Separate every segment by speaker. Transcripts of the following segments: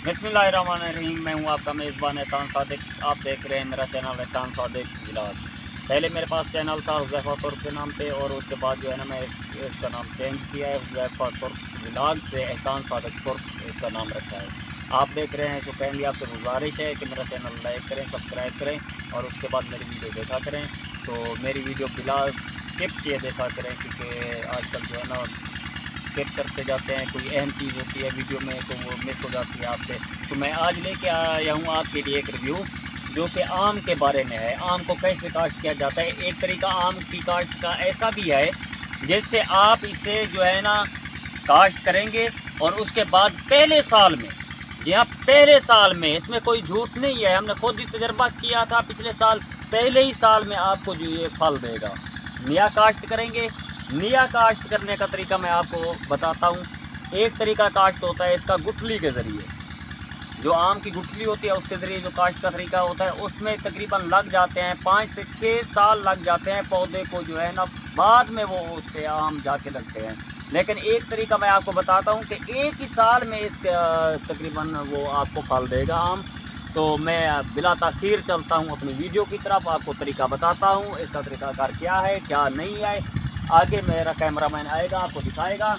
Speaker 1: बिस्मिल्लाहिर्रहमानिर्रहीम। मैं हूँ आपका मेज़बान एहसान सादिक। आप देख रहे हैं मेरा चैनल एहसान सादिक व्लॉग। पहले मेरे पास चैनल था हुज़ैफ़ा तुर्क के नाम पे, और उसके बाद जो है ना मैं इसका नाम चेंज किया है। हुज़ैफ़ा तुर्क व्लॉग से एहसान सादिक तुर्क इसका नाम रखा है। आप देख रहे हैं, तो काइंडली आपसे गुजारिश है कि मेरा चैनल लाइक करें, सब्सक्राइब करें और उसके बाद मेरी वीडियो देखा करें। तो मेरी वीडियो बिला स्किप किए देखा करें, क्योंकि आजकल जो है ना स्किप करते जाते हैं, कोई अहम चीज़ होती है वीडियो में तो वो मिस हो जाती है आपसे। तो मैं आज लेके आया हूँ आपके लिए एक रिव्यू जो कि आम के बारे में है। आम को कैसे काश्त किया जाता है। एक तरीका आम की काश्त का ऐसा भी है जिससे आप इसे जो है ना काश्त करेंगे और उसके बाद पहले साल में, जी हाँ पहले साल में, इसमें कोई झूठ नहीं है, हमने खुद ही तजर्बा किया था पिछले साल, पहले ही साल में आपको जो ये फल देगा। नया काश्त करेंगे। नया काश्त करने का तरीका मैं आपको बताता हूँ। एक तरीका काश्त होता है इसका गुठली के ज़रिए, जो आम की गुठली होती है उसके ज़रिए जो काश्त का तरीका होता है, उसमें तकरीबन लग जाते हैं 5 से 6 साल लग जाते हैं पौधे को जो है ना, बाद में वो उस पर आम जाके लगते हैं। लेकिन एक तरीका मैं आपको बताता हूँ कि एक ही साल में इसका तकरीबन वो आपको फल देगा आम। तो मैं बिला ताख़ीर चलता हूँ अपनी वीडियो की तरफ, आपको तरीका बताता हूँ इसका तरीक़ाकार क्या है क्या नहीं है। आगे मेरा कैमरामैन आएगा, आपको दिखाएगा।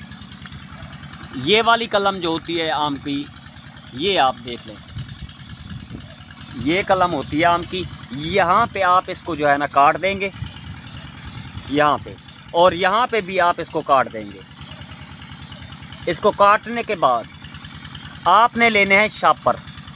Speaker 1: ये वाली कलम जो होती है आम की, ये आप देख लें, ये कलम होती है आम की। यहाँ पे आप इसको जो है ना काट देंगे, यहाँ पे, और यहाँ पे भी आप इसको काट देंगे। इसको काटने के बाद आपने लेने हैं शापर।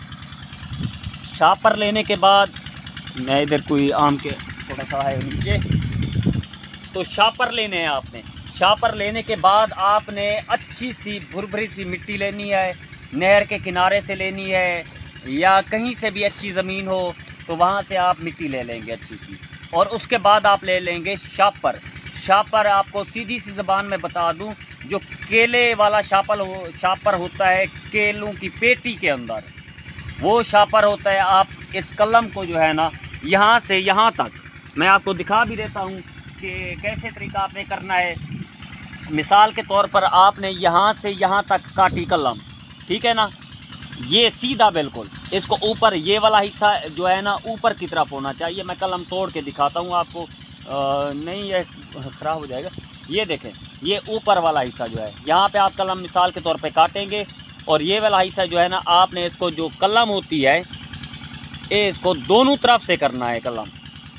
Speaker 1: शापर लेने के बाद, मैं इधर कोई आम के थोड़ा सा है नीचे, तो शापर लेने हैं आपने। शापर लेने के बाद आपने अच्छी सी भुरभुरी सी मिट्टी लेनी है, नहर के किनारे से लेनी है या कहीं से भी अच्छी ज़मीन हो तो वहाँ से आप मिट्टी ले लेंगे अच्छी सी। और उसके बाद आप ले लेंगे शापर। शापर आपको सीधी सी ज़बान में बता दूं, जो केले वाला शापर होता है केलों की पेटी के अंदर, वो शापर होता है। आप इस कलम को जो है ना यहाँ से यहाँ तक, मैं आपको दिखा भी देता हूँ कि कैसे तरीका आपने करना है। मिसाल के तौर पर आपने यहाँ से यहाँ तक काटी कलम, ठीक है ना, ये सीधा बिल्कुल, इसको ऊपर ये वाला हिस्सा जो है ना ऊपर की तरफ होना चाहिए। मैं कलम तोड़ के दिखाता हूँ आपको, नहीं ये ख़राब हो जाएगा। ये देखें, ये ऊपर वाला हिस्सा जो है, यहाँ पे आप कलम मिसाल के तौर पे काटेंगे, और ये वाला हिस्सा जो है ना आपने इसको, जो कलम होती है ये इसको दोनों तरफ से करना है कलम,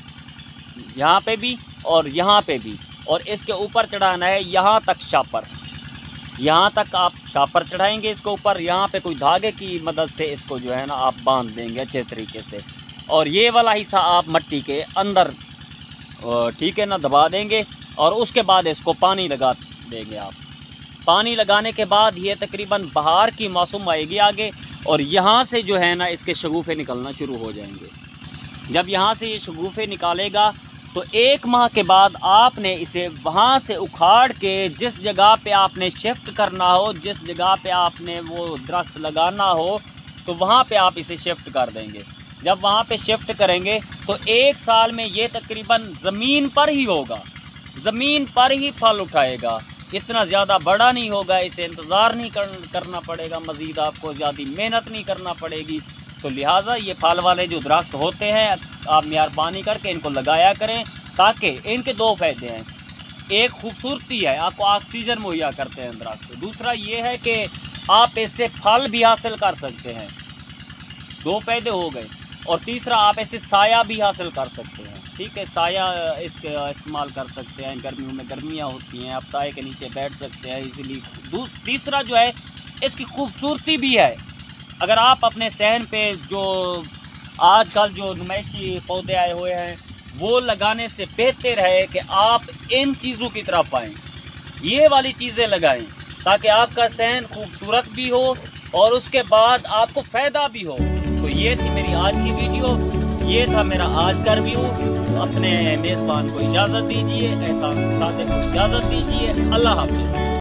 Speaker 1: यहाँ पे भी और यहाँ पे भी, और इसके ऊपर चढ़ाना है यहाँ तक शापर। यहाँ तक आप शापर चढ़ाएंगे इसके ऊपर, यहाँ पे कोई धागे की मदद से इसको जो है ना आप बांध देंगे अच्छे तरीके से, और ये वाला हिस्सा आप मिट्टी के अंदर, ठीक है ना, दबा देंगे। और उसके बाद इसको पानी लगा देंगे आप। पानी लगाने के बाद ये तकरीबन बहार की मौसम आएगी आगे, और यहाँ से जो है ना इसके शगुफ़े निकलना शुरू हो जाएंगे। जब यहाँ से ये शगुफ़े निकालेगा तो 1 माह के बाद आपने इसे वहाँ से उखाड़ के जिस जगह पे आपने शिफ्ट करना हो, जिस जगह पे आपने वो दरख्त लगाना हो, तो वहाँ पे आप इसे शिफ्ट कर देंगे। जब वहाँ पे शिफ्ट करेंगे तो 1 साल में ये तकरीबन ज़मीन पर ही होगा, ज़मीन पर ही फल उठाएगा। इतना ज़्यादा बड़ा नहीं होगा, इसे इंतज़ार नहीं करना पड़ेगा, मज़ीद आपको ज़्यादा मेहनत नहीं करना पड़ेगी। तो लिहाजा ये फल वाले जो दरख्त होते हैं, आप मेहरबानी करके इनको लगाया करें, ताकि इनके 2 फ़ायदे हैं। एक खूबसूरती है, आपको ऑक्सीजन मुहैया करते हैं दरख्त। दूसरा ये है कि आप इससे फल भी हासिल कर सकते हैं, 2 फ़ायदे हो गए। और तीसरा, आप इससे साया भी हासिल कर सकते हैं, ठीक है, साया इसके इस्तेमाल कर सकते हैं। गर्मियों में गर्मियाँ होती हैं, आप साए के नीचे बैठ सकते हैं इजीली। तीसरा जो है, इसकी खूबसूरती भी है। अगर आप अपने सहन पे जो आजकल जो नुमाइशी पौधे आए हुए हैं वो लगाने से बेहतर है कि आप इन चीज़ों की तरफ आएँ, ये वाली चीज़ें लगाएं, ताकि आपका सहन खूबसूरत भी हो और उसके बाद आपको फ़ायदा भी हो। तो ये थी मेरी आज की वीडियो, ये था मेरा आज का रिव्यू। अपने मेज़बान को इजाज़त दीजिए, एहसान सादिक को इजाज़त दीजिए। अल्लाह हाफ़िज़।